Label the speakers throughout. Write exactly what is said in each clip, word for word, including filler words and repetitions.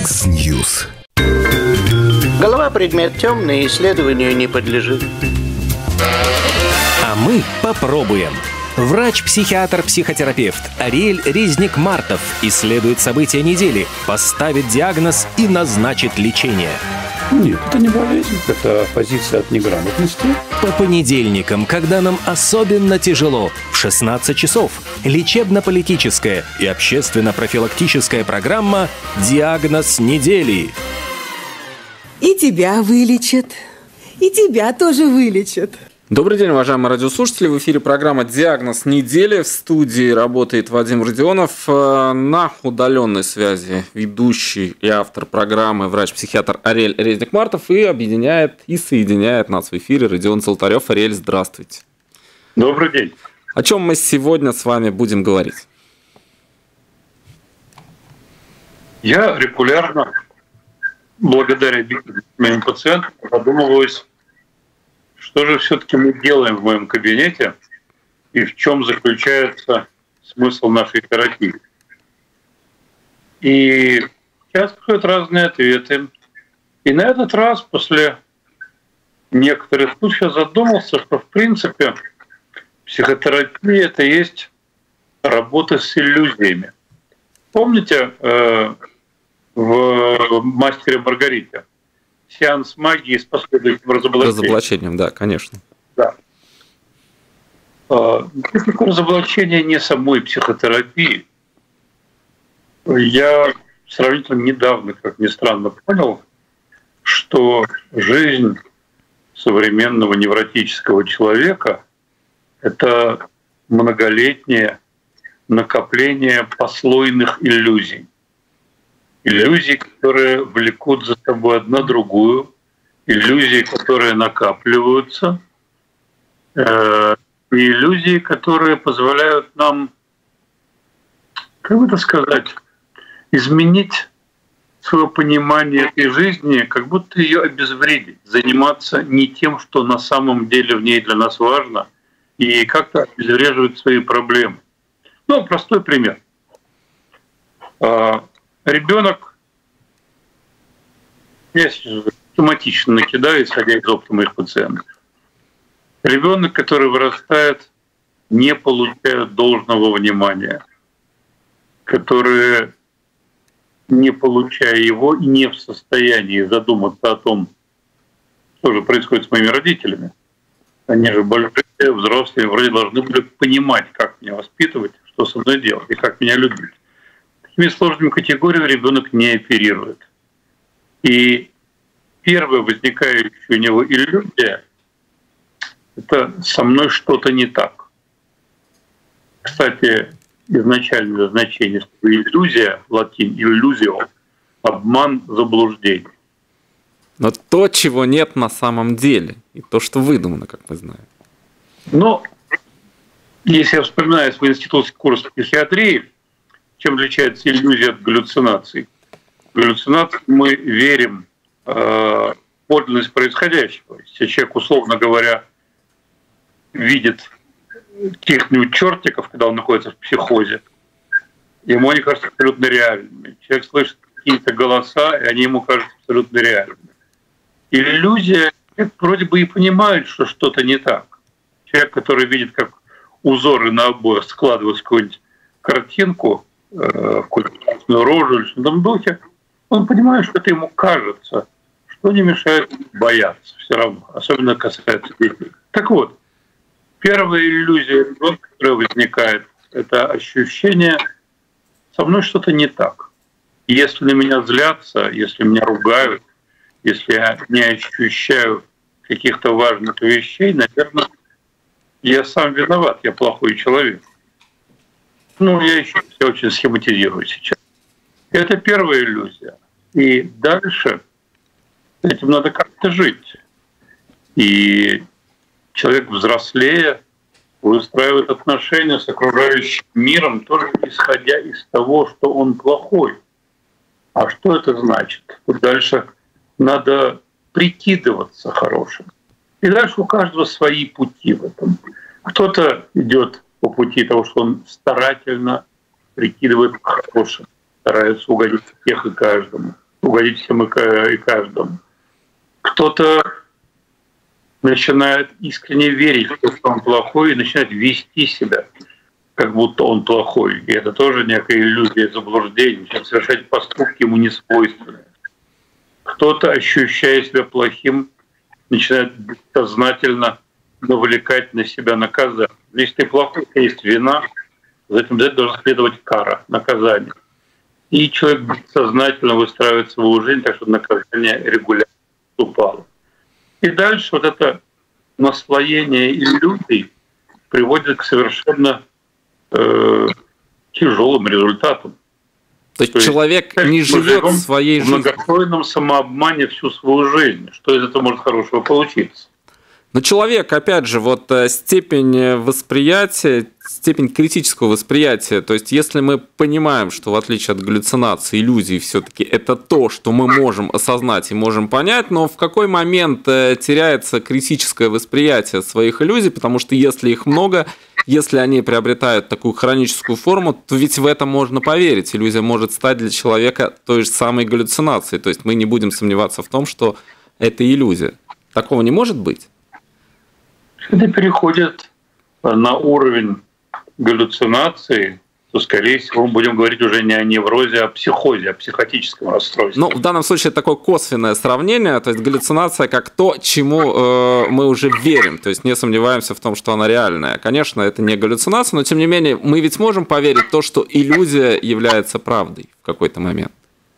Speaker 1: Яндекс.Ньюс.
Speaker 2: Голова — предмет темный, исследованию не подлежит.
Speaker 3: А мы попробуем. Врач-психиатр-психотерапевт Ариэль Резник-Мартов исследует события недели, поставит диагноз и назначит лечение.
Speaker 4: Нет, это не болезнь, это позиция от неграмотности.
Speaker 3: По понедельникам, когда нам особенно тяжело, в шестнадцать часов лечебно-политическая и общественно-профилактическая программа «Диагноз недели».
Speaker 5: И тебя вылечат, и тебя тоже вылечат.
Speaker 6: Добрый день, уважаемые радиослушатели. В эфире программа «Диагноз недели». В студии работает Вадим Родионов. На удаленной связи ведущий и автор программы врач-психиатр Ариэль Резник-Мартов, и объединяет и соединяет нас в эфире Родион Золотарев. Ариэль, здравствуйте.
Speaker 4: Добрый день.
Speaker 6: О чем мы сегодня с вами будем говорить?
Speaker 4: Я регулярно, благодаря моим пациентам, задумываюсь, что же все-таки мы делаем в моем кабинете и в чем заключается смысл нашей терапии. И сейчас приходят разные ответы. И на этот раз, после некоторых случаев, я задумался, что в принципе психотерапия — это есть работа с иллюзиями. Помните э, в «Мастере и Маргарите» сеанс магии с последующим разоблачением?
Speaker 6: Разоблачением, да, конечно.
Speaker 4: Да. Это разоблачение не самой психотерапии. Я сравнительно недавно, как ни странно, понял, что жизнь современного невротического человека — это многолетнее накопление послойных иллюзий. Иллюзии, которые влекут за собой одна другую, иллюзии, которые накапливаются, э, и иллюзии, которые позволяют нам, как бы это сказать, изменить свое понимание этой жизни, как будто ее обезвредить, заниматься не тем, что на самом деле в ней для нас важно, и как-то обезвреживать свои проблемы. Ну, простой пример. Ребенок, я систематично накидаю, исходя из опыта моих пациентов. Ребенок, который вырастает, не получает должного внимания, который, не получая его, и не в состоянии задуматься о том, что же происходит с моими родителями. Они же большие, взрослые, вроде должны были понимать, как меня воспитывать, что со мной делать и как меня любить. Такими сложными категориями ребенок не оперирует. И первая возникающая у него иллюзия — это «со мной что-то не так». Кстати, изначальное значение слова «иллюзия», латин «иллюзио» — обман, заблуждение.
Speaker 6: Но то, чего нет на самом деле, и то, что выдумано, как мы знаем.
Speaker 4: Но если я вспоминаю свой институтский курс психиатрии, чем отличается иллюзия от галлюцинаций? В галлюцинации мы верим в подлинность происходящего. Если человек, условно говоря, видит каких-нибудь чертиков, когда он находится в психозе, ему они кажутся абсолютно реальными. Человек слышит какие-то голоса, и они ему кажутся абсолютно реальными. Иллюзия — человек вроде бы и понимает, что что-то не так. Человек, который видит, как узоры на обоях складываются в какую-нибудь картинку, в какую-то рожу или что-то в этом духе, он понимает, что это ему кажется, что не мешает бояться все равно, особенно касается детей. Так вот, первая иллюзия, которая возникает, это ощущение «со мной что-то не так». Если на меня злятся, если меня ругают, если я не ощущаю каких-то важных вещей, наверное, я сам виноват, я плохой человек. Ну, я еще все очень схематизирую сейчас. Это первая иллюзия. И дальше с этим надо как-то жить. И человек, взрослея, выстраивает отношения с окружающим миром, тоже исходя из того, что он плохой. А что это значит? Вот дальше надо прикидываться хорошим. И дальше у каждого свои пути в этом. Кто-то идет по пути того, что он старательно прикидывает хорошим, старается угодить всех и каждому. угодить всем и каждому. Кто-то начинает искренне верить, что он плохой, и начинает вести себя, как будто он плохой. И это тоже некая иллюзия, заблуждение, начинает совершать поступки ему не свойственные. Кто-то, ощущая себя плохим, начинает сознательно навлекать на себя наказание. Если ты плохой, то есть вина, за этим должна следовать кара, наказание. И человек сознательно выстраивает свою жизнь, так что наказание регулярно упало. И дальше вот это наслоение иллюзий приводит к совершенно э, тяжелым результатам.
Speaker 6: То есть,
Speaker 4: То есть
Speaker 6: человек не живет своей
Speaker 4: в
Speaker 6: жизнью. В
Speaker 4: многослойном самообмане всю свою жизнь. Что из этого может хорошего получиться?
Speaker 6: Но человек, опять же, вот степень восприятия, степень критического восприятия, то есть если мы понимаем, что в отличие от галлюцинаций, иллюзий все-таки это то, что мы можем осознать и можем понять, но в какой момент теряется критическое восприятие своих иллюзий, потому что если их много, если они приобретают такую хроническую форму, то ведь в это можно поверить. Иллюзия может стать для человека той же самой галлюцинацией, то есть мы не будем сомневаться в том, что это иллюзия. Такого не может быть?
Speaker 4: Это переходит на уровень галлюцинации, то, скорее всего, мы будем говорить уже не о неврозе, а о психозе, о психотическом расстройстве.
Speaker 6: Ну, в данном случае это такое косвенное сравнение, то есть галлюцинация как то, чему э, мы уже верим, то есть не сомневаемся в том, что она реальная. Конечно, это не галлюцинация, но тем не менее мы ведь можем поверить в то, что иллюзия является правдой в какой-то момент.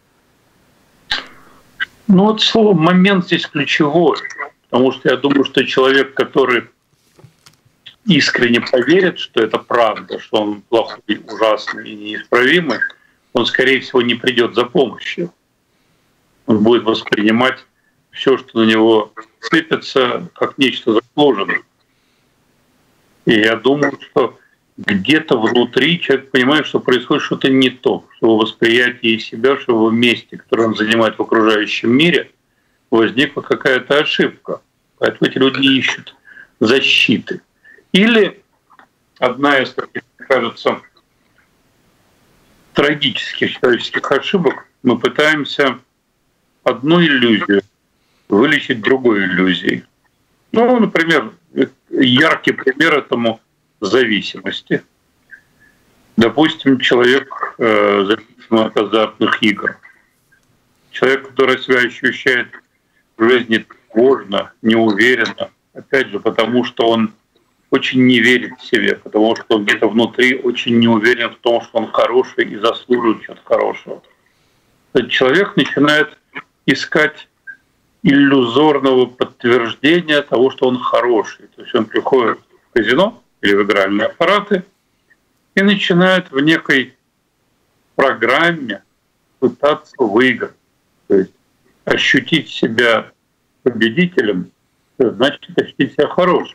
Speaker 4: Ну вот слово «момент» здесь ключевое, потому что я думаю, что человек, который искренне поверит, что это правда, что он плохой, ужасный и неисправимый, он, скорее всего, не придет за помощью. Он будет воспринимать все, что на него сыпется, как нечто заслуженное. И я думаю, что где-то внутри человек понимает, что происходит что-то не то, что в восприятии себя, что в месте, которое он занимает в окружающем мире, возникла какая-то ошибка. Поэтому эти люди ищут защиты. Или одна из таких, кажется, трагических человеческих ошибок, мы пытаемся одну иллюзию вылечить другой иллюзией. Ну, например, яркий пример этому зависимости. Допустим, человек э, зависим от азартных игр. Человек, который себя ощущает в жизни тревожно, неуверенно, опять же, потому что он очень не верит в себя, потому что он где-то внутри очень не уверен в том, что он хороший и заслуживает чего-то хорошего. Этот человек начинает искать иллюзорного подтверждения того, что он хороший. То есть он приходит в казино или в игральные аппараты и начинает в некой программе пытаться выиграть. То есть ощутить себя победителем, значит ощутить себя хорошим.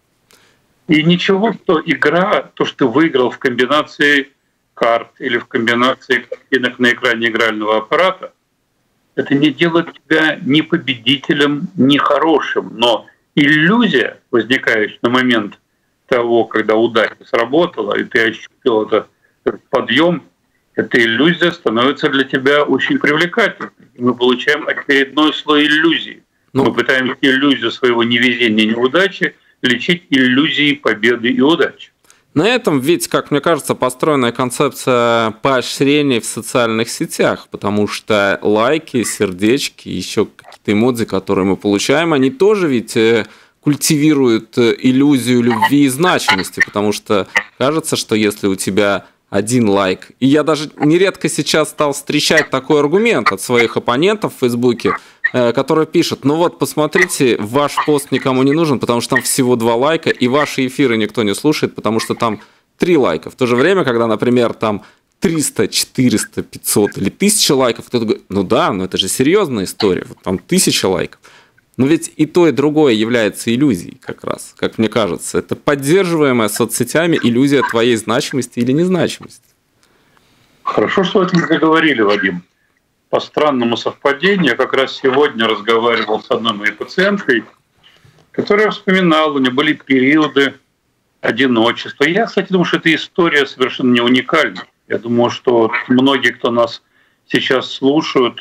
Speaker 4: И ничего, что игра, то, что ты выиграл в комбинации карт или в комбинации картинок на экране игрального аппарата, это не делает тебя ни победителем, ни хорошим. Но иллюзия, возникающая на момент того, когда удача сработала, и ты ощутил это, этот подъем, эта иллюзия становится для тебя очень привлекательной. И мы получаем очередной слой иллюзии. Ну, мы пытаемся иллюзию своего невезения, неудачи лечить иллюзией победы и удачи.
Speaker 6: На этом ведь, как мне кажется, построена концепция поощрения в социальных сетях, потому что лайки, сердечки, еще какие-то эмодзи, которые мы получаем, они тоже ведь культивируют иллюзию любви и значимости, потому что кажется, что если у тебя один лайк, и я даже нередко сейчас стал встречать такой аргумент от своих оппонентов в Фейсбуке, который пишет: ну вот, посмотрите, ваш пост никому не нужен, потому что там всего два лайка, и ваши эфиры никто не слушает, потому что там три лайка. В то же время, когда, например, там триста, четыреста, пятьсот или тысяча лайков, кто-то говорит: ну да, но это же серьезная история, вот там тысяча лайков. Но ведь и то, и другое является иллюзией как раз, как мне кажется. Это поддерживаемая соцсетями иллюзия твоей значимости или незначимости.
Speaker 4: Хорошо, что вы это заговорили, Вадим. По странному совпадению, я как раз сегодня разговаривал с одной моей пациенткой, которая вспоминала, у нее были периоды одиночества. Я, кстати, думаю, что эта история совершенно не уникальна. Я думаю, что многие, кто нас сейчас слушают,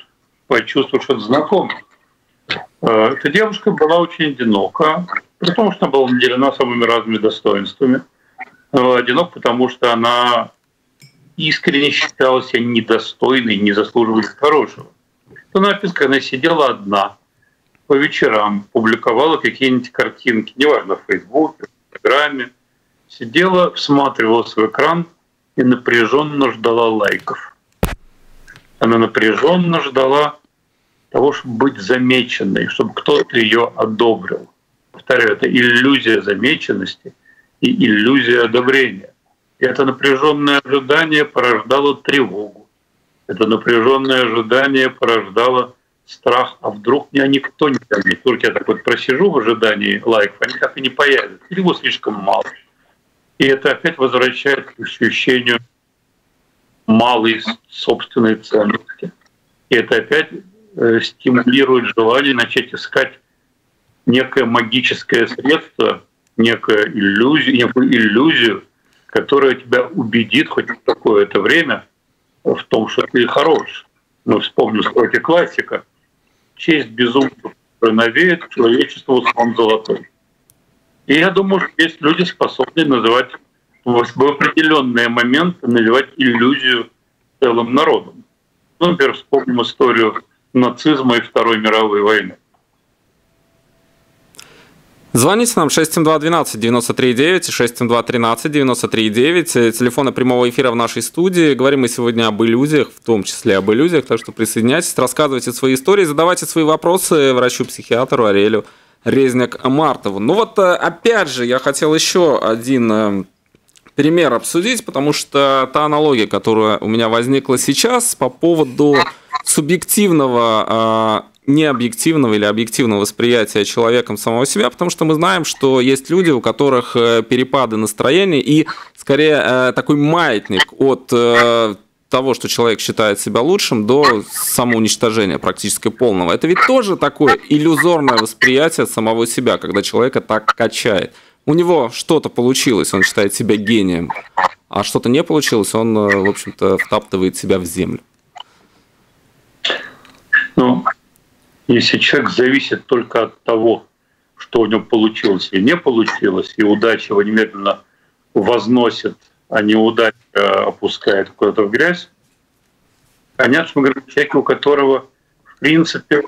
Speaker 4: почувствовал что-то знакомое. Эта девушка была очень одинока, при том, что она была наделена самыми разными достоинствами. Одинок, потому что она искренне считала себя недостойной, не заслуживающей хорошего. Она написано, когда она сидела одна по вечерам, публиковала какие-нибудь картинки, неважно, в Фейсбуке, в Инстаграме, сидела, всматривалась в экран и напряженно ждала лайков. Она напряженно ждала того, чтобы быть замеченной, чтобы кто-то ее одобрил. Повторяю, это иллюзия замеченности и иллюзия одобрения. И это напряженное ожидание порождало тревогу. Это напряженное ожидание порождало страх, а вдруг меня никто не заметит. Только я так вот просижу в ожидании лайков, они так и не появятся. Или его слишком мало. И это опять возвращает к ощущению малой собственной ценности. И это опять стимулирует желание начать искать некое магическое средство, некую иллюзию, некую иллюзию, которая тебя убедит хоть в какое-то время в том, что ты хорош. Мы вспомним строки классика: «Честь безумцев навеет, человечеству сон золотой». И я думаю, что есть люди, способные называть в определенные моменты навевать иллюзию целым народом. Ну, например, вспомним историю нацизма и Второй мировой войны.
Speaker 6: Звоните нам шесть семь два один два девять три девять, шесть семь два тринадцать девяносто три девять, телефоны прямого эфира в нашей студии. Говорим мы сегодня об иллюзиях, в том числе об иллюзиях, так что присоединяйтесь, рассказывайте свои истории, задавайте свои вопросы врачу-психиатру Ариэлю Резник-Мартову. Ну вот, опять же, я хотел еще один пример обсудить, потому что та аналогия, которая у меня возникла сейчас по поводу субъективного, необъективного или объективного восприятия человеком самого себя, потому что мы знаем, что есть люди, у которых перепады настроения и, скорее, такой маятник от того, что человек считает себя лучшим, до самоуничтожения практически полного. Это ведь тоже такое иллюзорное восприятие самого себя, когда человека так качает. У него что-то получилось, он считает себя гением, а что-то не получилось, он, в общем-то, втаптывает себя в землю.
Speaker 4: Ну, если человек зависит только от того, что у него получилось или не получилось, и удача его немедленно возносит, а неудача опускает куда-то в грязь, понятно, что мы говорим о человеке, у которого, в принципе,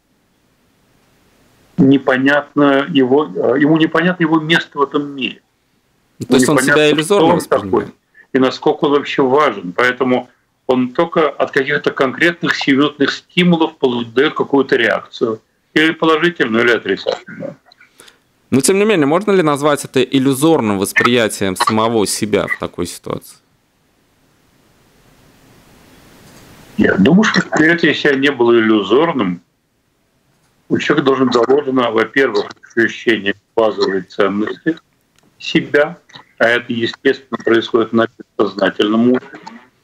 Speaker 4: непонятно его, ему непонятно его место в этом мире.
Speaker 6: То есть он себя иллюзорно воспринимает.
Speaker 4: И насколько он вообще важен. Поэтому он только от каких-то конкретных сиюминутных стимулов дает какую-то реакцию. Или положительную, или отрицательную.
Speaker 6: Но тем не менее, можно ли назвать это иллюзорным восприятием самого себя в такой ситуации?
Speaker 4: Я думаю, что восприятие себя не было иллюзорным. У человека должен заложено, во-первых, ощущение базовой ценности себя, а это, естественно, происходит на бессознательном уровне.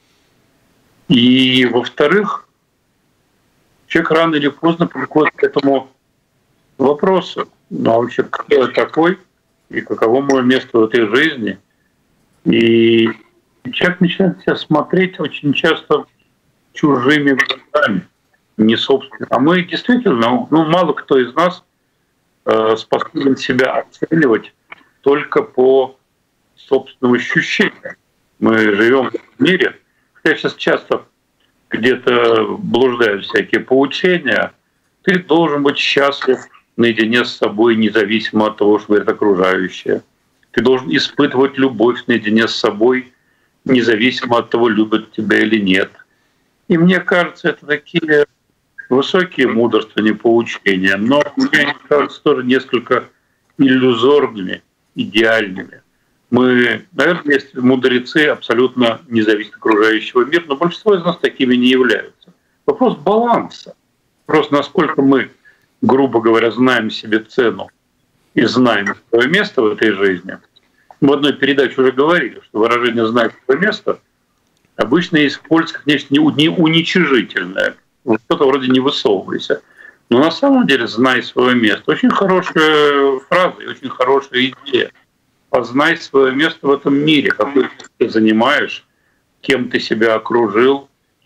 Speaker 4: И, во-вторых, человек рано или поздно приходит к этому вопросу: ну а вообще, кто я такой, и каково мое место в этой жизни? И человек начинает себя смотреть очень часто чужими глазами, не собственно. А мы действительно, ну, мало кто из нас э, способен себя оценивать только по собственному ощущению. Мы живем в мире, хотя сейчас часто где-то блуждают всякие поучения, ты должен быть счастлив наедине с собой, независимо от того, что говорят окружающие. Ты должен испытывать любовь наедине с собой, независимо от того, любят тебя или нет. И мне кажется, это такие высокие мудрственные поучения, но мне они кажутся тоже несколько иллюзорными, идеальными. Мы, наверное, есть мудрецы, абсолютно не зависят от окружающего мира, но большинство из нас такими не являются. Вопрос баланса. Просто насколько мы, грубо говоря, знаем себе цену и знаем свое место в этой жизни. Мы в одной передаче уже говорили, что выражение «знать свое место» обычно используется как нечто уничижительное. Что-то вроде «не высовывайся». Но на самом деле «знай свое место» — очень хорошая фраза и очень хорошая идея. Познай свое место в этом мире, какой ты занимаешь, кем ты себя окружил,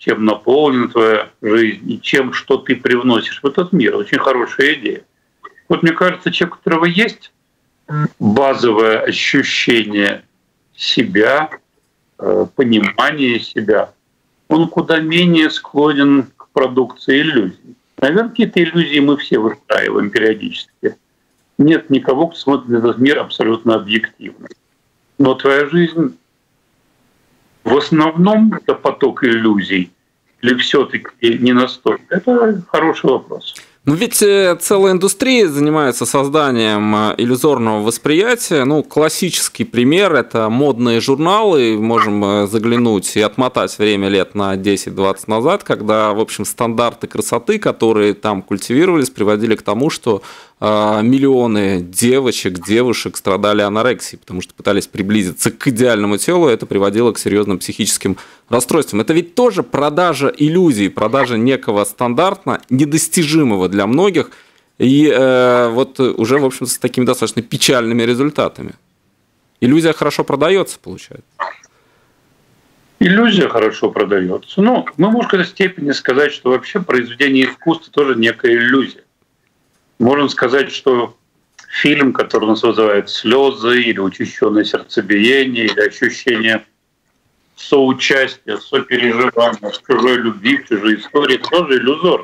Speaker 4: чем наполнена твоя жизнь и чем, что ты привносишь в этот мир. Очень хорошая идея. Вот мне кажется, человек, у которого есть базовое ощущение себя, понимание себя, он куда менее склонен к продукции иллюзий. Наверное, какие-то иллюзии мы все выстраиваем периодически. Нет никого, кто смотрит на этот мир абсолютно объективно. Но твоя жизнь в основном это поток иллюзий или все-таки не настолько? Это хороший вопрос.
Speaker 6: Ну ведь целая индустрия занимается созданием иллюзорного восприятия. Ну, классический пример – это модные журналы. Можем заглянуть и отмотать время лет на десять-двадцать назад, когда, в общем, стандарты красоты, которые там культивировались, приводили к тому, что миллионы девочек, девушек страдали анорексией, потому что пытались приблизиться к идеальному телу, и это приводило к серьезным психическим расстройствам. Это ведь тоже продажа иллюзий, продажа некого стандарта, недостижимого для многих, и э, вот уже, в общем, с такими достаточно печальными результатами. Иллюзия хорошо продается, получается.
Speaker 4: Иллюзия хорошо продается. Ну, мы можем в какой-то степени сказать, что вообще произведение искусства тоже некая иллюзия. Можно сказать, что фильм, который у нас вызывает слезы или учащенное сердцебиение, или ощущение соучастия, сопереживания в чужой любви, в чужой истории, это тоже иллюзор.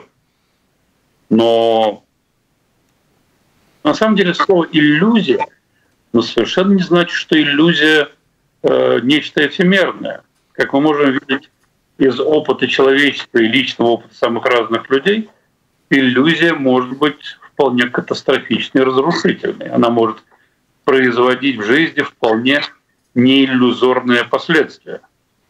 Speaker 4: Но на самом деле слово «иллюзия» ну, совершенно не значит, что иллюзия э, нечто эфемерное. Как мы можем видеть из опыта человечества и личного опыта самых разных людей, иллюзия может быть вполне катастрофичной и разрушительной. Она может производить в жизни вполне неиллюзорные последствия.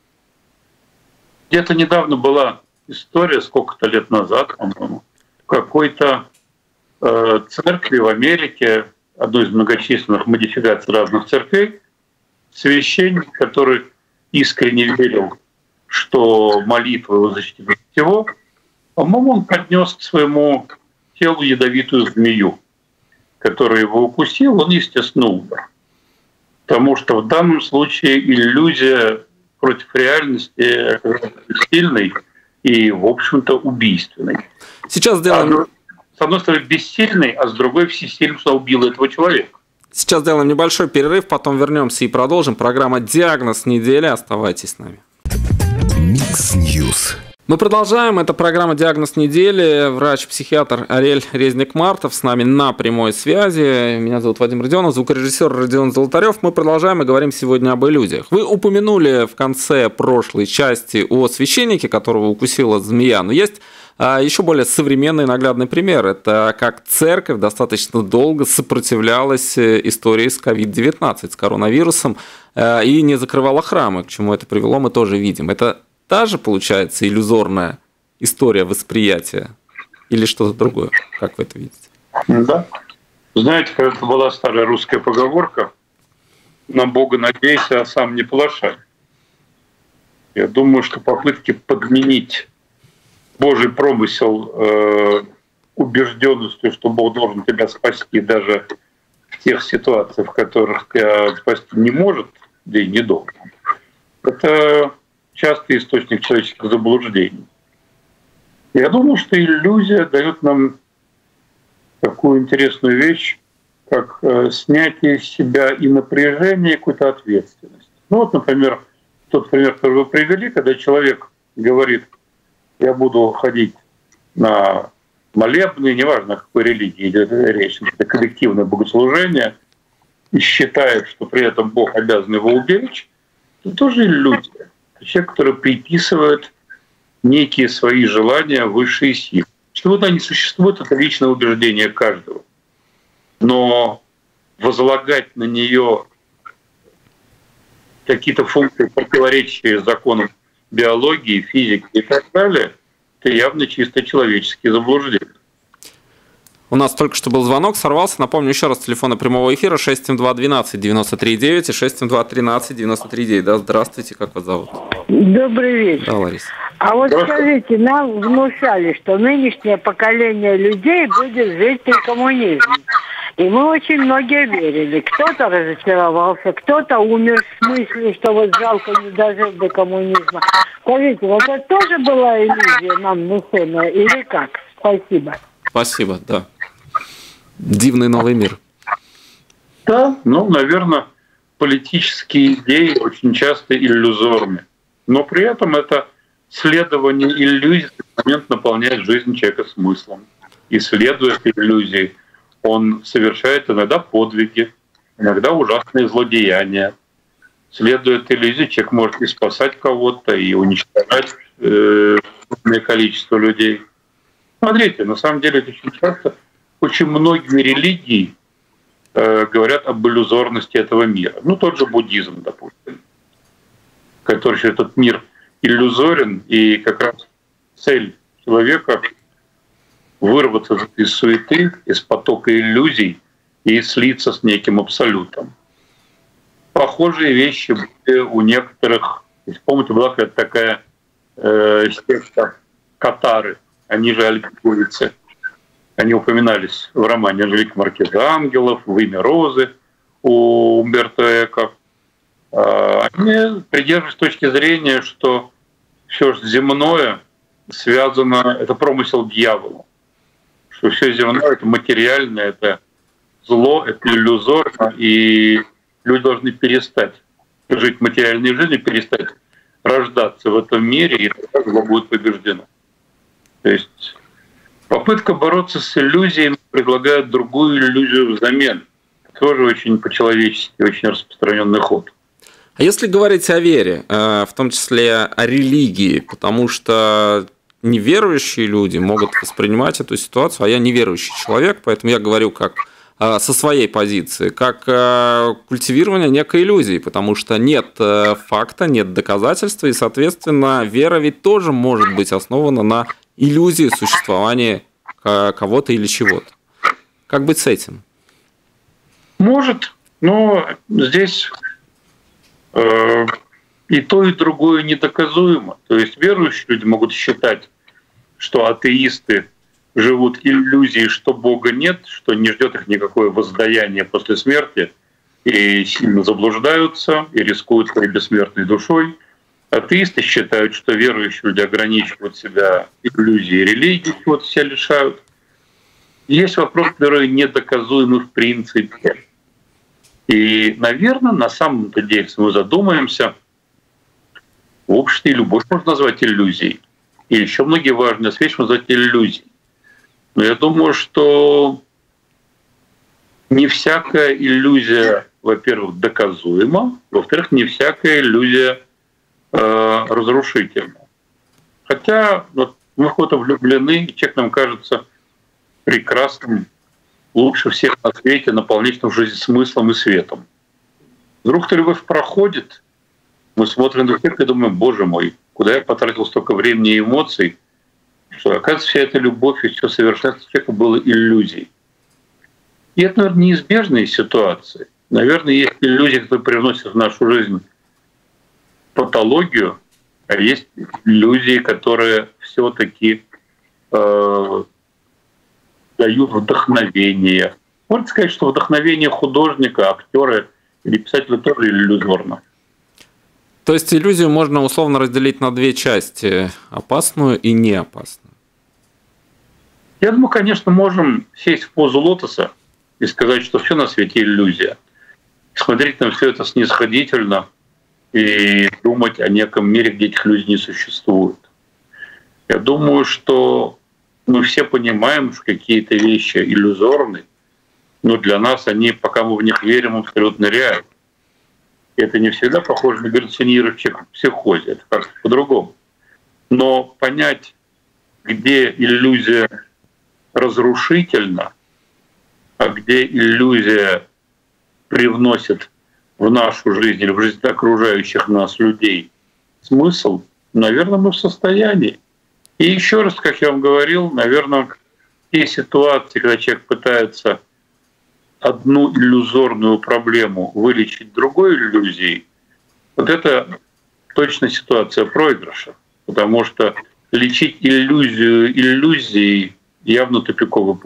Speaker 4: Где-то недавно была история, сколько-то лет назад, по-моему, в какой-то э, церкви в Америке, одной из многочисленных модификаций разных церквей, священник, который искренне верил, что молитва его защитит от всего, по-моему, он поднес к своему телу ядовитую змею, которая его укусила, он, естественно, умер. Потому что в данном случае иллюзия против реальности сильной и, в общем-то, убийственной.
Speaker 6: Сейчас сделаем...
Speaker 4: С одной стороны, бессильной, а с другой всесильной, что убила этого человека.
Speaker 6: Сейчас сделаем небольшой перерыв, потом вернемся и продолжим. Программа «Диагноз недели». Оставайтесь с нами.
Speaker 1: Микс Ньюс.
Speaker 6: Мы продолжаем. Это программа «Диагноз недели». Врач-психиатр Ариэль Резник-Мартов с нами на прямой связи. Меня зовут Вадим Родионов, звукорежиссер Родион Золотарев. Мы продолжаем и говорим сегодня об иллюзиях. Вы упомянули в конце прошлой части о священнике, которого укусила змея. Но есть еще более современный наглядный пример. Это как церковь достаточно долго сопротивлялась истории с ковид девятнадцать, с коронавирусом, и не закрывала храмы. К чему это привело, мы тоже видим. Это та же, получается, иллюзорная история восприятия или что-то другое? Как вы это видите?
Speaker 4: Да. Знаете, когда-то была старая русская поговорка «На Бога надейся, а сам не плашай». Я думаю, что попытки подменить Божий промысел э, убежденностью, что Бог должен тебя спасти даже в тех ситуациях, в которых тебя спасти не может, да и не должен, это частый источник человеческих заблуждений. Я думаю, что иллюзия дает нам такую интересную вещь, как снятие с себя и напряжение, и какую-то ответственность. Ну вот, например, тот пример, который вы привели, когда человек говорит: я буду ходить на молебны, неважно, о какой религии идет речь, это коллективное богослужение, и считает, что при этом Бог обязан его уберечь, это тоже иллюзия. Человек, который приписывает некие свои желания высшей силе. Что вот они существуют, это личное убеждение каждого. Но возлагать на нее какие-то функции, противоречащие законам биологии, физики и так далее, это явно чисто человеческие заблуждения.
Speaker 6: У нас только что был звонок, сорвался. Напомню еще раз, телефоны прямого эфира шесть семь два двенадцать девяносто три девять и шесть семь два тринадцать девяносто три девять. Да, здравствуйте, как вас зовут?
Speaker 7: Добрый вечер.
Speaker 6: Да, Лариса.
Speaker 7: А вот скажите, нам внушали, что нынешнее поколение людей будет жить при коммунизме. И мы очень многие верили. Кто-то разочаровался, кто-то умер с мыслью, что вот жалко не дожил до коммунизма. Скажите, вот это тоже была иллюзия нам внушенная или как? Спасибо.
Speaker 6: Спасибо, да. Дивный новый мир.
Speaker 4: Да, ну, наверное, политические идеи очень часто иллюзорны. Но при этом это следование иллюзий в момент наполняет жизнь человека смыслом. И следуя этой иллюзии, он совершает иногда подвиги, иногда ужасные злодеяния. Следуя этой иллюзии, человек может и спасать кого-то, и уничтожать э, количество людей. Смотрите, на самом деле очень часто очень многие религии э, говорят об иллюзорности этого мира. Ну, тот же буддизм, допустим, который этот мир иллюзорен, и как раз цель человека — вырваться из суеты, из потока иллюзий и слиться с неким абсолютом. Похожие вещи были у некоторых. Если помните, была какая-то такая э, секта катары, они же альпийцы. Они упоминались в романе «Анжелика Маркиза Ангелов», в «Имя Розы» у Умберто Эко. Они придерживались точки зрения, что все земное связано, это промысел дьявола, что все земное — это материальное, это зло, это иллюзорно, и люди должны перестать жить материальной жизнью, перестать рождаться в этом мире, и тогда зло будет побеждено. То есть попытка бороться с иллюзиями предлагает другую иллюзию взамен. Тоже очень по-человечески, очень распространенный ход.
Speaker 6: А если говорить о вере, в том числе о религии, потому что неверующие люди могут воспринимать эту ситуацию, а я неверующий человек, поэтому я говорю как со своей позиции, как культивирование некой иллюзии, потому что нет факта, нет доказательства, и, соответственно, вера ведь тоже может быть основана на иллюзии существования кого-то или чего-то. Как быть с этим?
Speaker 4: Может, но здесь э, и то, и другое недоказуемо. То есть верующие люди могут считать, что атеисты живут иллюзией, что Бога нет, что не ждет их никакое воздаяние после смерти, и сильно заблуждаются, и рискуют своей бессмертной душой. Атеисты считают, что верующие люди ограничивают себя иллюзией религии, вот себя лишают. Есть вопрос, который недоказуемый в принципе. И, наверное, на самом-то деле, если мы задумаемся, в обществе любовь можно назвать иллюзией. И еще многие важные вещи можно назвать иллюзией. Но я думаю, что не всякая иллюзия, во-первых, доказуема, во-вторых, не всякая иллюзия э, разрушительна. Хотя вот, мы в кого-то влюблены, и человек нам кажется прекрасным, лучше всех на свете, наполнительным жизнь смыслом и светом. Вдруг эта любовь проходит, мы смотрим на человека и думаем: боже мой, куда я потратил столько времени и эмоций, что, оказывается, вся эта любовь и все совершенство человека было иллюзией. И это, наверное, неизбежные ситуации. Наверное, есть иллюзии, которые привносят в нашу жизнь патологию, а есть иллюзии, которые все-таки э, дают вдохновение. Можно сказать, что вдохновение художника, актера или писателя тоже иллюзорно.
Speaker 6: То есть иллюзию можно условно разделить на две части: опасную и неопасную.
Speaker 4: Я думаю, конечно, можем сесть в позу лотоса и сказать, что все на свете иллюзия. Смотреть на все это снисходительно и думать о неком мире, где этих иллюзий не существует. Я думаю, что мы все понимаем, что какие-то вещи иллюзорны, но для нас они, пока мы в них верим, абсолютно реальны. И это не всегда похоже на галлюцинирующих в психозе, это как-то по-другому. Но понять, где иллюзия разрушительна, а где иллюзия привносит в нашу жизнь или в жизнь окружающих нас людей смысл, наверное, мы в состоянии. И еще раз, как я вам говорил, наверное, те ситуации, когда человек пытается одну иллюзорную проблему вылечить другой иллюзией, вот это точно ситуация проигрыша, потому что лечить иллюзию иллюзией явно тупиковый путь.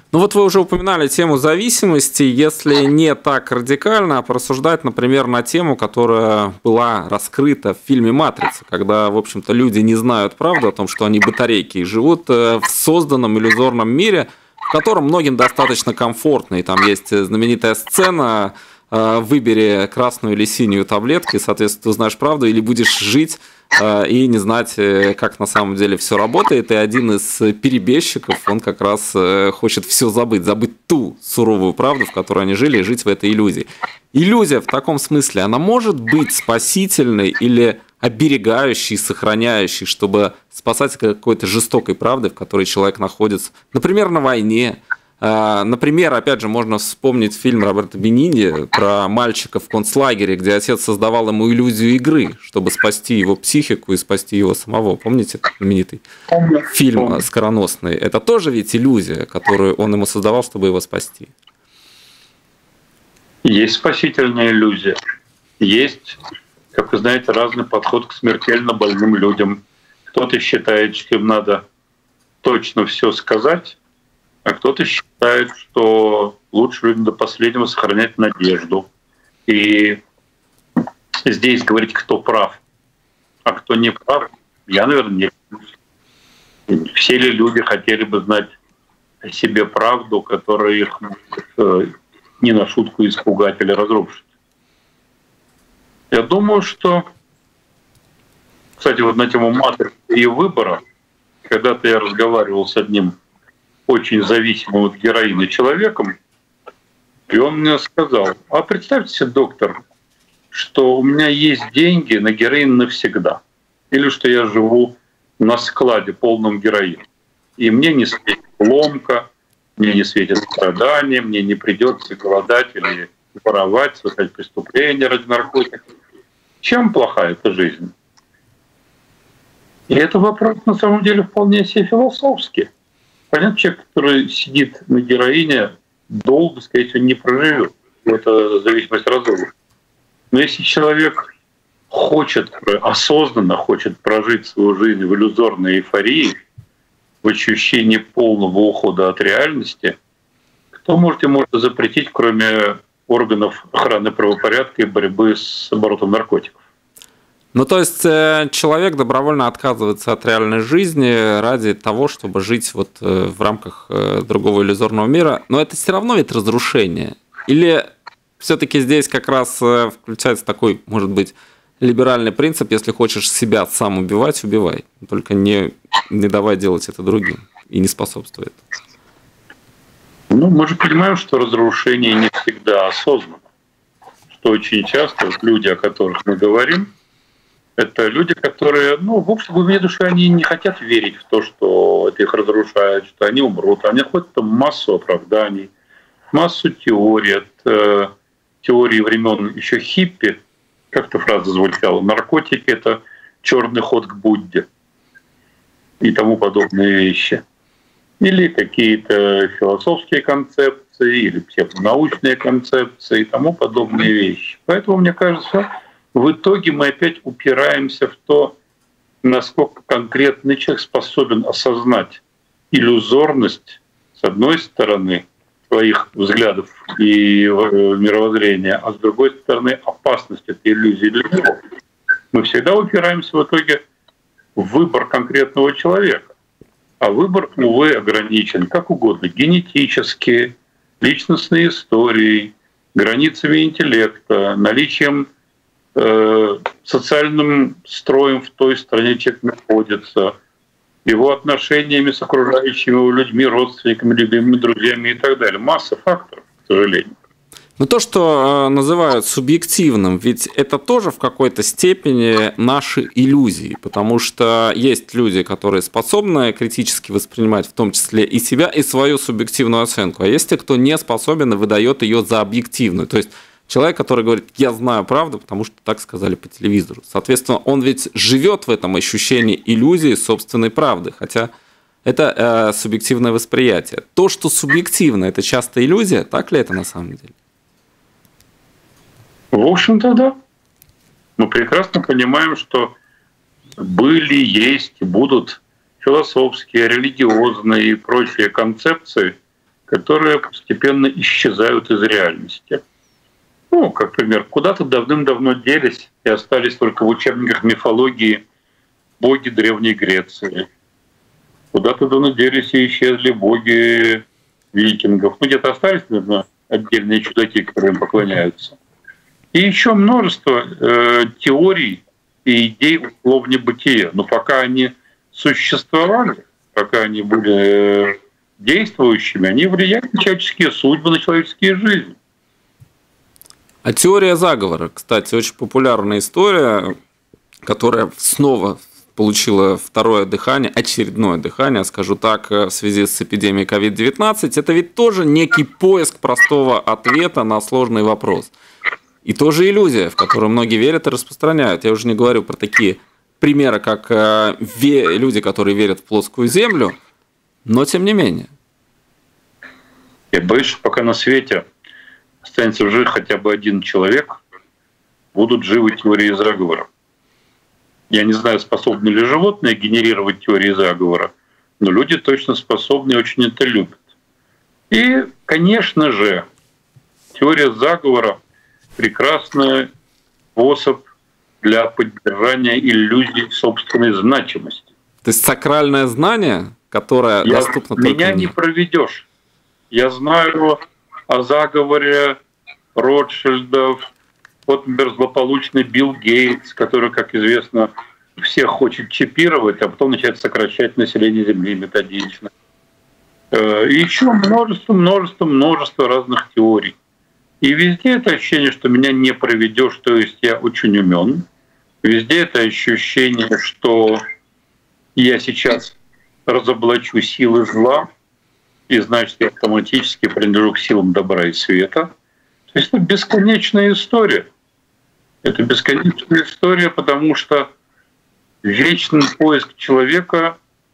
Speaker 6: Ну вот вы уже упоминали тему зависимости, если не так радикально, а порассуждать, например, на тему, которая была раскрыта в фильме «Матрица», когда, в общем-то, люди не знают правду о том, что они батарейки, и живут в созданном иллюзорном мире, в котором многим достаточно комфортно, и там есть знаменитая сцена «Выбери красную или синюю таблетки», соответственно, ты узнаешь правду или будешь жить и не знать, как на самом деле все работает. И один из перебежчиков, он как раз хочет все забыть, забыть ту суровую правду, в которой они жили, и жить в этой иллюзии. Иллюзия в таком смысле, она может быть спасительной или оберегающей, сохраняющей, чтобы спасать от какой-то жестокой правды, в которой человек находится, например, на войне. Например, опять же, можно вспомнить фильм Роберто Бенини про мальчика в концлагере, где отец создавал ему иллюзию игры, чтобы спасти его психику и спасти его самого. Помните этот знаменитый фильм скороносный? Это тоже ведь иллюзия, которую он ему создавал, чтобы его спасти.
Speaker 4: Есть спасительная иллюзия. Есть, как вы знаете, разный подход к смертельно больным людям. Кто-то считает, что им надо точно все сказать, а кто-то считает, что лучше людям до последнего сохранять надежду. И здесь говорить, кто прав, а кто не прав, я, наверное, не. Все ли люди хотели бы знать о себе правду, которая их может не на шутку испугать или разрушить? Я думаю, что, кстати, вот на тему матрицы и выбора, когда-то я разговаривал с одним очень зависимым от героина человеком, и он мне сказал: а представьте себе, доктор, что у меня есть деньги на героин навсегда, или что я живу на складе полном героина, и мне не светит ломка, мне не светит страдания, мне не придется голодать или воровать, совершать преступления ради наркотиков. Чем плоха эта жизнь? И это вопрос на самом деле вполне себе философский. Понятно, человек, который сидит на героине, долго, скорее всего, не проживет. Это зависимость разрушит. Но если человек хочет, осознанно хочет прожить свою жизнь в иллюзорной эйфории, в ощущении полного ухода от реальности, кто может ему это запретить, кроме органов охраны правопорядка и борьбы с оборотом наркотиков?
Speaker 6: Ну, то есть человек добровольно отказывается от реальной жизни ради того, чтобы жить вот в рамках другого иллюзорного мира. Но это все равно ведь разрушение. Или все-таки здесь как раз включается такой, может быть, либеральный принцип: если хочешь себя сам убивать, убивай. Только не, не давай делать это другим и не способствуй этому.
Speaker 4: Ну, мы же понимаем, что разрушение не всегда осознанно. Что очень часто люди, о которых мы говорим, это люди, которые, ну, в общем, в глубине души они не хотят верить в то, что это их разрушает, что они умрут. Они находят там массу оправданий, массу теорий, от э, теории времен еще хиппи, как-то фраза звучала: наркотики — это черный ход к Будде и тому подобные вещи. Или какие-то философские концепции, или псевдонаучные концепции и тому подобные вещи. Поэтому, мне кажется, в итоге мы опять упираемся в то, насколько конкретный человек способен осознать иллюзорность, с одной стороны, своих взглядов и мировоззрения, а с другой стороны, опасность этой иллюзии для него. Мы всегда упираемся в итоге в выбор конкретного человека. А выбор, увы, ограничен как угодно: генетически, личностной историей, границами интеллекта, наличием социальным строем в той стране человек находится, его отношениями с окружающими его людьми, родственниками, любимыми друзьями и так далее. Масса факторов, к сожалению.
Speaker 6: Но то, что называют субъективным, ведь это тоже в какой-то степени наши иллюзии, потому что есть люди, которые способны критически воспринимать в том числе и себя, и свою субъективную оценку, а есть те, кто не способен и выдает ее за объективную. То есть человек, который говорит: я знаю правду, потому что так сказали по телевизору. Соответственно, он ведь живет в этом ощущении иллюзии собственной правды, хотя это э, субъективное восприятие. То, что субъективно, это часто иллюзия, так ли это на самом деле?
Speaker 4: В общем-то, да. Мы прекрасно понимаем, что были, есть и будут философские, религиозные и прочие концепции, которые постепенно исчезают из реальности. Ну, как пример, куда-то давным-давно делись и остались только в учебниках мифологии боги Древней Греции. Куда-то давно делись и исчезли боги викингов. Ну, где-то остались, наверное, отдельные чудаки, которые им поклоняются. И еще множество э, теорий и идей условно бытия. Но пока они существовали, пока они были э, действующими, они влияют на человеческие судьбы, на человеческие жизни.
Speaker 6: А теория заговора, кстати, очень популярная история, которая снова получила второе дыхание, очередное дыхание, скажу так, в связи с эпидемией ковид девятнадцать. Это ведь тоже некий поиск простого ответа на сложный вопрос. И тоже иллюзия, в которую многие верят и распространяют. Я уже не говорю про такие примеры, как люди, которые верят в плоскую землю, но тем не менее.
Speaker 4: Я боюсь, что пока на свете останется в живых хотя бы один человек, будут живы теории заговора. Я не знаю, способны ли животные генерировать теории заговора, но люди точно способны и очень это любят. И, конечно же, теория заговора — прекрасный способ для поддержания иллюзий собственной значимости.
Speaker 6: То есть сакральное знание, которое
Speaker 4: Я,
Speaker 6: доступно только
Speaker 4: меня
Speaker 6: мне.
Speaker 4: не проведешь. Я знаю о заговоре Ротшильдов, вот, например, злополучный Билл Гейтс, который, как известно, всех хочет чипировать, а потом начинает сокращать население Земли методично. И еще множество, множество, множество разных теорий. И везде это ощущение, что меня не проведешь, то есть я очень умен. Везде это ощущение, что я сейчас разоблачу силы зла, и значит, я автоматически принадлежу к силам добра и света. То есть это бесконечная история. Это бесконечная история, потому что вечный поиск человека,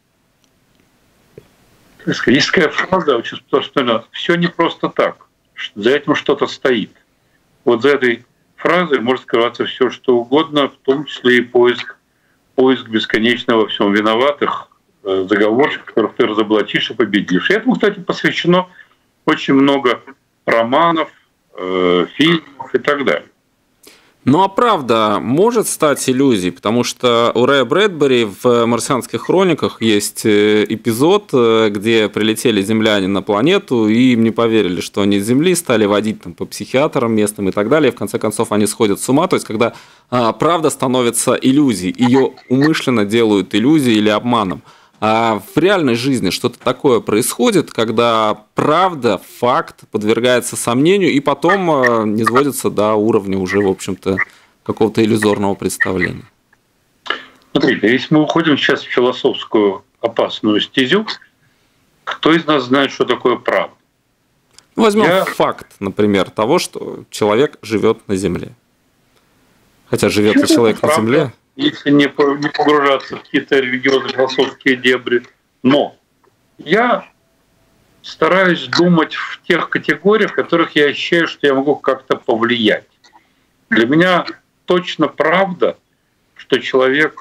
Speaker 4: есть такая фраза очень сплошная: все не просто так, за этим что-то стоит. Вот за этой фразой может скрываться все, что угодно, в том числе и поиск, поиск бесконечного во всем виноватых, заговорщиков, которых ты разоблачишь и победишь. И этому, кстати, посвящено очень много романов, э, фильмов и так далее.
Speaker 6: Ну а правда может стать иллюзией, потому что у Рэя Брэдбери в «Марсианских хрониках» есть эпизод, где прилетели земляне на планету, и им не поверили, что они с Земли, стали водить там по психиатрам местным и так далее, и в конце концов они сходят с ума, то есть когда а, правда становится иллюзией, ее умышленно делают иллюзией или обманом. А в реальной жизни что-то такое происходит, когда правда, факт подвергается сомнению и потом не сводится до уровня уже, в общем-то, какого-то иллюзорного представления.
Speaker 4: Смотрите, если мы уходим сейчас в философскую опасную стезю, кто из нас знает, что такое правда?
Speaker 6: Возьмем
Speaker 4: Я...
Speaker 6: факт, например, того, что человек живет на Земле. Хотя живет ли человек на Земле?
Speaker 4: Если не погружаться в какие-то религиозно-философские дебри. Но я стараюсь думать в тех категориях, в которых я ощущаю, что я могу как-то повлиять. Для меня точно правда, что человек,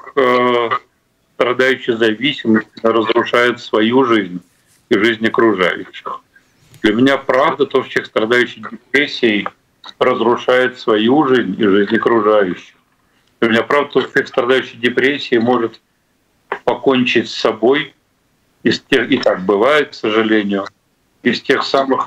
Speaker 4: страдающий зависимостью, разрушает свою жизнь и жизнь окружающих. Для меня правда то, что человек, страдающий депрессией, разрушает свою жизнь и жизнь окружающих. У меня правда, что человек, страдающий депрессией, может покончить с собой, из тех, и так бывает, к сожалению, из тех самых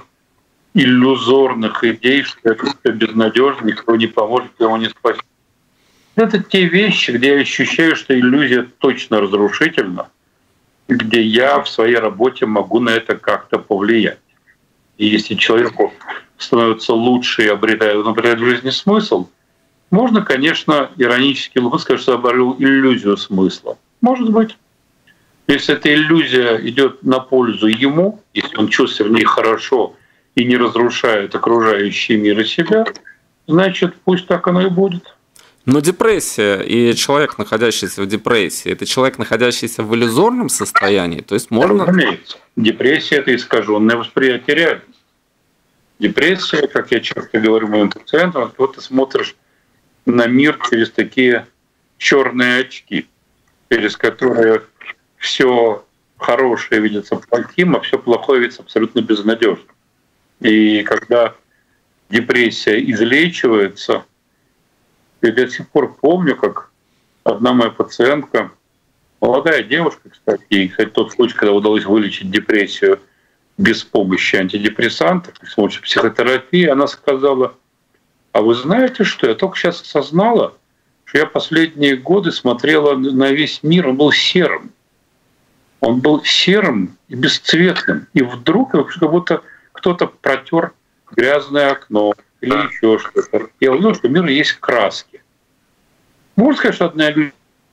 Speaker 4: иллюзорных идей, что это все безнадежно, никто не поможет, его не спасет. Это те вещи, где я ощущаю, что иллюзия точно разрушительна, где я в своей работе могу на это как-то повлиять. И если человеку становится лучше и обретает, он обретает в жизни смысл, можно, конечно, иронически сказать, что обрел иллюзию смысла. Может быть. Если эта иллюзия идет на пользу ему, если он чувствует в ней хорошо и не разрушает окружающий мир и себя, значит, пусть так оно и будет.
Speaker 6: Но депрессия и человек, находящийся в депрессии, это человек, находящийся в иллюзорном состоянии, то есть можно...
Speaker 4: Разумеется. Депрессия — это искаженное восприятие реальности. Депрессия, как я часто говорю моим пациентам, вот ты смотришь на мир через такие черные очки, через которые все хорошее видится плохим, а все плохое видится абсолютно безнадежным. И когда депрессия излечивается, я до сих пор помню, как одна моя пациентка, молодая девушка, кстати, и, кстати, тот случай, когда удалось вылечить депрессию без помощи антидепрессантов, с помощью психотерапии, она сказала: а вы знаете что, я только сейчас осознала, что я последние годы смотрела на весь мир, он был серым. Он был серым и бесцветным. И вдруг как будто кто-то протер грязное окно или еще что-то. Я узнал, что в мире есть краски. Можно сказать, что одна иллюзия.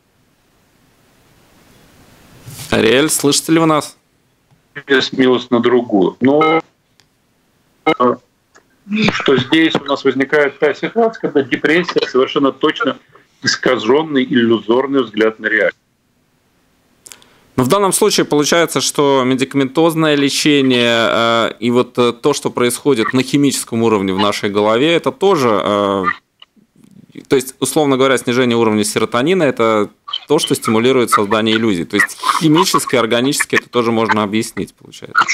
Speaker 6: Ариэль, слышите ли вы нас?
Speaker 4: Сменилась на другую. Но что здесь у нас возникает та ситуация, когда депрессия совершенно точно искаженный, иллюзорный взгляд на реальность.
Speaker 6: Но в данном случае получается, что медикаментозное лечение э, и вот э, то, что происходит на химическом уровне в нашей голове, это тоже, э, то есть, условно говоря, снижение уровня серотонина – это то, что стимулирует создание иллюзий. То есть химически, органически это тоже можно объяснить, получается.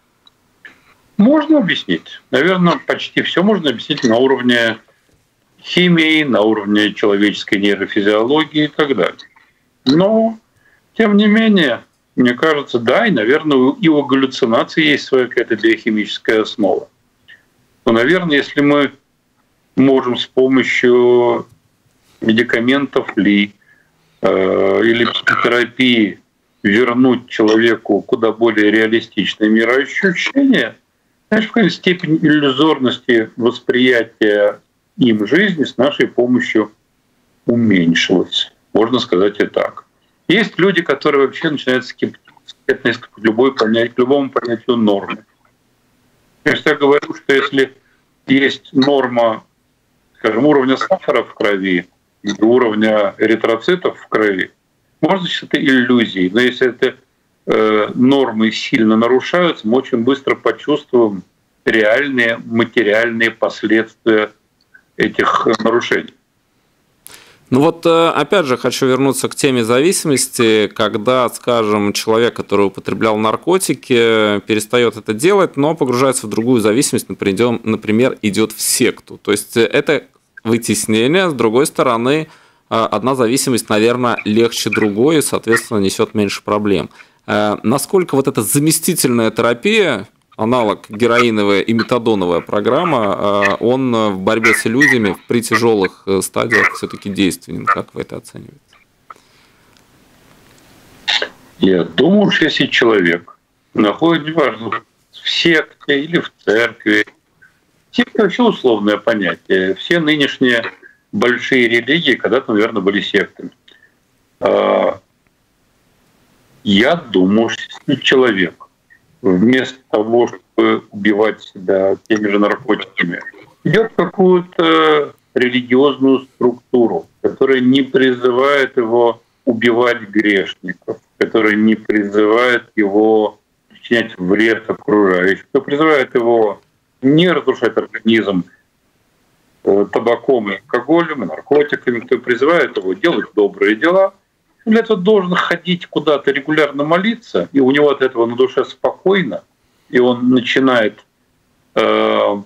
Speaker 4: Можно объяснить. Наверное, почти все можно объяснить на уровне химии, на уровне человеческой нейрофизиологии и так далее. Но тем не менее, мне кажется, да, и, наверное, и у галлюцинаций есть своя какая-то биохимическая основа. Но, наверное, если мы можем с помощью медикаментов ли э, или психотерапии вернуть человеку куда более реалистичное мироощущение, знаешь, в какой степени иллюзорности восприятия им жизни с нашей помощью уменьшилась. Можно сказать и так. Есть люди, которые вообще начинают скептически относиться к, любой понятию, к любому понятию нормы. Я всегда говорю, что если есть норма, скажем, уровня сахара в крови или уровня эритроцитов в крови, можно считать это иллюзией. Но если это э, нормы сильно нарушаются, мы очень быстро почувствуем реальные материальные последствия этих нарушений.
Speaker 6: Ну вот, опять же, хочу вернуться к теме зависимости, когда, скажем, человек, который употреблял наркотики, перестает это делать, но погружается в другую зависимость, например, идет в секту. То есть это вытеснение, с другой стороны, одна зависимость, наверное, легче другой и, соответственно, несет меньше проблем. Насколько вот эта заместительная терапия, аналог героиновая и метадоновая программа, он в борьбе с иллюзиями при тяжелых стадиях все-таки действенен? Как вы это оцениваете?
Speaker 4: Я думаю, что если человек находится, неважно, в секте или в церкви, секта вообще условное понятие. Все нынешние большие религии когда-то, наверное, были сектами. Я думаю, что если человек вместо того, чтобы убивать себя теми же наркотиками, идет какую-то религиозную структуру, которая не призывает его убивать грешников, которая не призывает его причинять вред окружающим, которая призывает его не разрушать организм табаком и алкоголем, и наркотиками, кто призывает его делать добрые дела. Для этого должен ходить куда-то регулярно молиться, и у него от этого на душе спокойно, и он начинает э,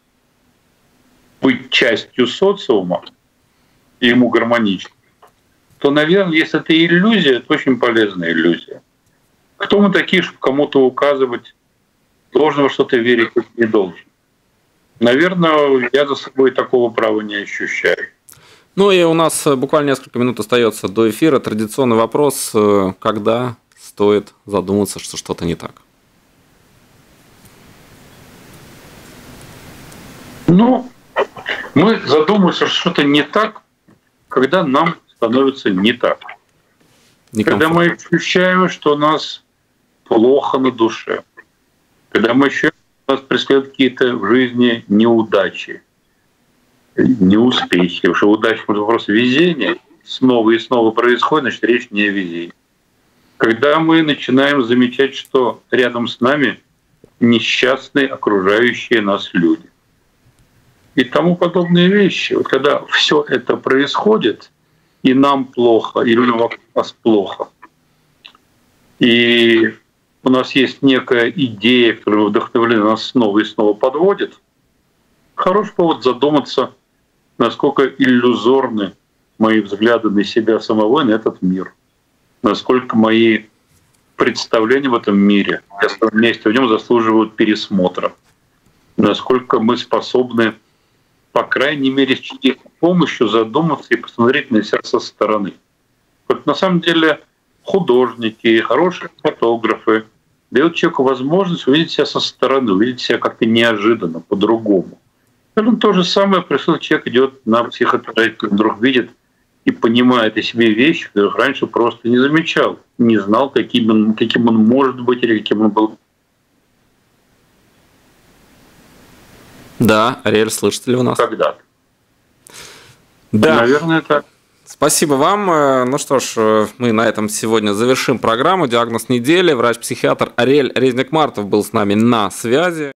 Speaker 4: быть частью социума, и ему гармонично, то, наверное, если это иллюзия, это очень полезная иллюзия. Кто мы такие, чтобы кому-то указывать, должен во что-то верить, или не должен? Наверное, я за собой такого права не ощущаю.
Speaker 6: Ну и у нас буквально несколько минут остается до эфира. Традиционный вопрос: когда стоит задуматься, что что-то не так?
Speaker 4: Ну, мы задумываемся, что что-то не так, когда нам становится не так. Когда мы ощущаем, что у нас плохо на душе. Когда мы ощущаем, что нас преследуют какие-то в жизни неудачи, неуспехи. Потому что удача — это вопрос везения. Снова и снова происходит, значит, речь не о везении. Когда мы начинаем замечать, что рядом с нами несчастные окружающие нас люди и тому подобные вещи. Вот когда все это происходит, и нам плохо, и людям вокруг нас плохо, и у нас есть некая идея, которая вдохновлена нас снова и снова подводит, хороший повод задуматься, насколько иллюзорны мои взгляды на себя самого и на этот мир, насколько мои представления в этом мире, я в своем месте в нем заслуживают пересмотра, насколько мы способны, по крайней мере, с чьей-то помощью задуматься и посмотреть на себя со стороны. Вот на самом деле художники, хорошие фотографы дают человеку возможность увидеть себя со стороны, увидеть себя как-то неожиданно, по-другому. Наверное, то же самое происходит, человек идет на психотерапию, вдруг видит и понимает о себе вещи, которых раньше просто не замечал, не знал, каким он, каким он может быть или каким он был.
Speaker 6: Да, Ариэль, слышите ли вы нас?
Speaker 4: Когда-то.
Speaker 6: Да.
Speaker 4: Наверное, так.
Speaker 6: Спасибо вам. Ну что ж, мы на этом сегодня завершим программу «Диагноз недели». Врач-психиатр Ариэль Резник-Мартов был с нами на связи.